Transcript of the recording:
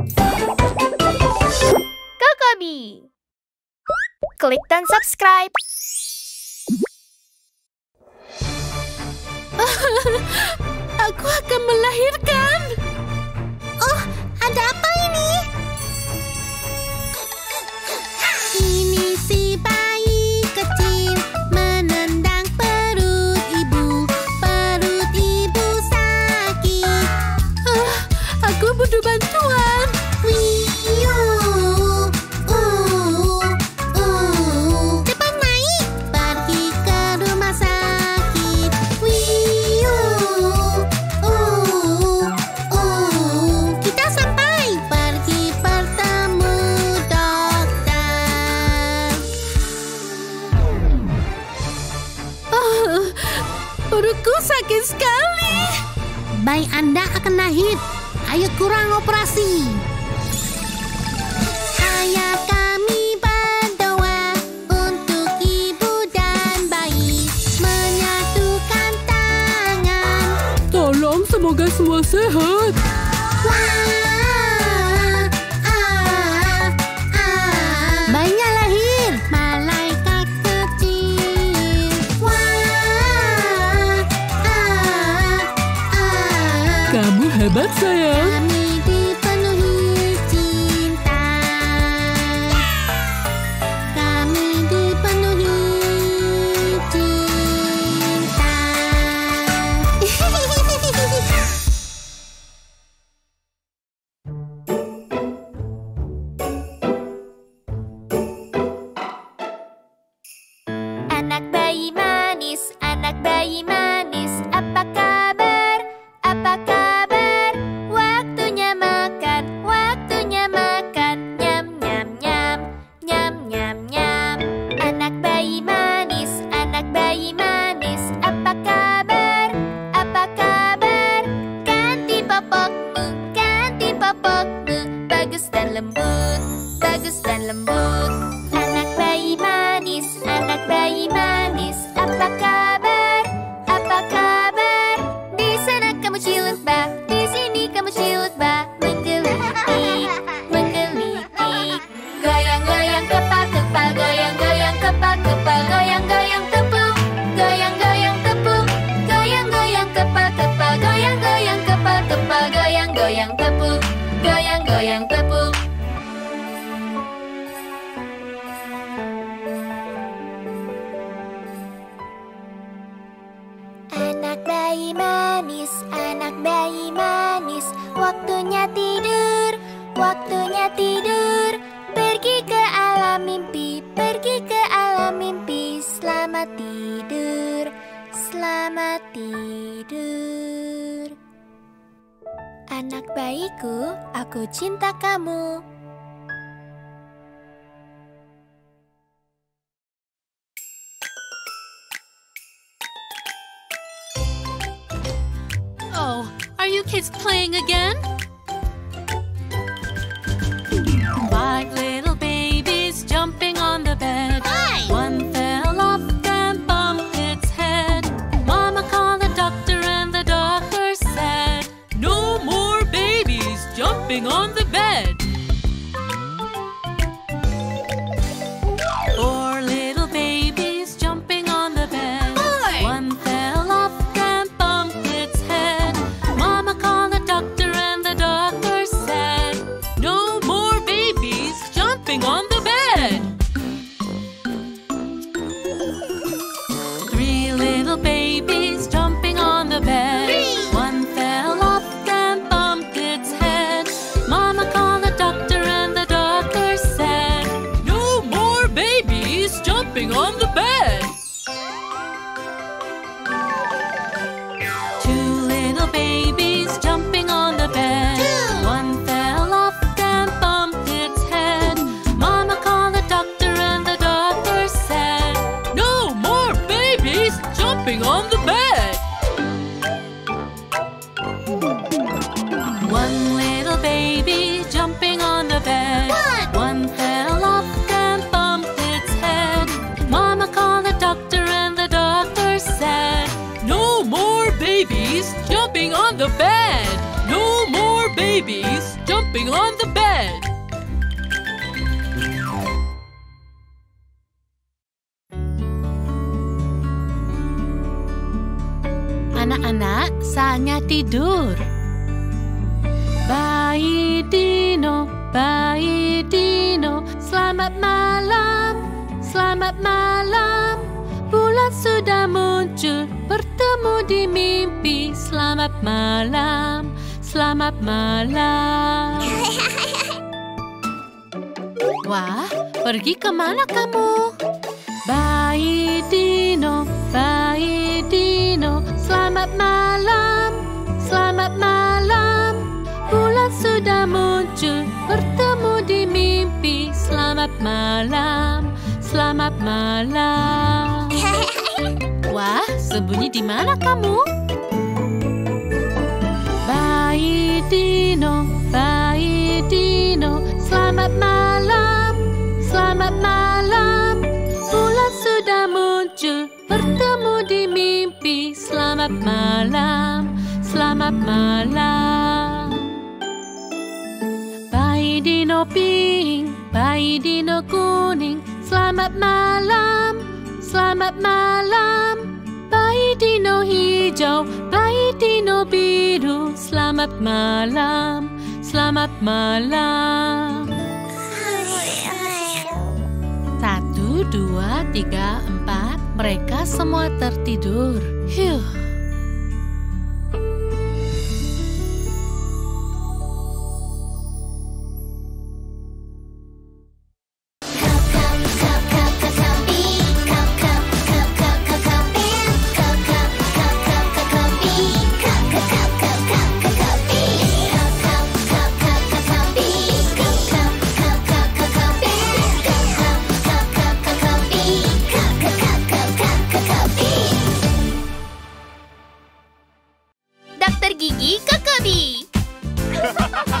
Kokobi. Klik dan subscribe. Aku akan melahirkan. Oh, ada apa ini? Ini si bayi kecil menendang perut ibu. Perut ibu sakit. Aku butuh bantuan. Cepat naik, pergi ke rumah sakit. Kita sampai, pergi bertemu dokter. Perutku sakit sekali. Bayi Anda akan lahir. Ayo kurang operasi. Ayah kami berdoa untuk ibu dan bayi, menyatukan tangan. Tolong, semoga semua sehat. Bayinya lahir, malaikat kecil. Kamu hebat, sayang. Kami dipenuhi cinta. Kami dipenuhi cinta. Anak bayi manis, apa kabar? Apa kabar? Waktunya makan, nyam nyam nyam, nyam nyam nyam. Anak bayi manis, apa kabar? Apa kabar? Ganti popokmu, bagus dan lembut, bagus dan lembut. Anak bayi manis, apa kabar? Apa kabar? Di sana kamu cilut bah, di sini kamu cilut bah, menggelitik, menggelitik. Goyang-goyang kepal-kepal, goyang-goyang kepal-kepal, goyang-goyang tepung, goyang-goyang tepung, goyang-goyang kepal-kepal, goyang-goyang kepal-kepal, goyang-goyang tepung, goyang-goyang tepung. Anak bayi manis, waktunya tidur, waktunya tidur. Pergi ke alam mimpi, pergi ke alam mimpi. Selamat tidur, selamat tidur. Anak bayiku, aku cinta kamu. Oh, are you kids playing again? 5 little babies jumping on the bed. One fell off and bumped its head. Mama called the doctor and the doctor said, "No more babies jumping on the bed." 4 little babies jumping on the bed. One fell off and bumped its head. Mama called the doctor and the doctor said, "No more babies jumping on the bed." 3 little babies jumping on the bed. One fell off and bumped its head. Mama called the doctor and the doctor said, "No more babies jumping on the bed." 2 little babies jumping on the bed. One fell off and bumped its head. Mama called the doctor and the doctor said, "No more babies jumping on the bed." 1 little baby jumping on the bed. One fell off and bumped its head. Mama called the doctor and the doctor said, "No more babies jumping on the bed. No more babies jumping jumping on the bed. Anak-anak, saatnya tidur. Bayi Dino, selamat malam, selamat malam. Bulan sudah muncul, bertemu di mimpi. Selamat malam, selamat malam. Wah, pergi kemana kamu? Bayi Dino, selamat malam, selamat malam. Bulan sudah muncul, bertemu di mimpi. Selamat malam, selamat malam. Wah, sembunyi di mana kamu? Bayi Dino, selamat malam, selamat malam. Bulan sudah muncul, bertemu di mimpi. Selamat malam, selamat malam. Bayi Dino pink, bayi Dino kuning. Selamat malam, selamat malam. Bayi Dino hijau, bayi Dino biru. Selamat malam, selamat malam. 1, 2, 3, 4. Mereka semua tertidur. Dokter Gigi Kokobi.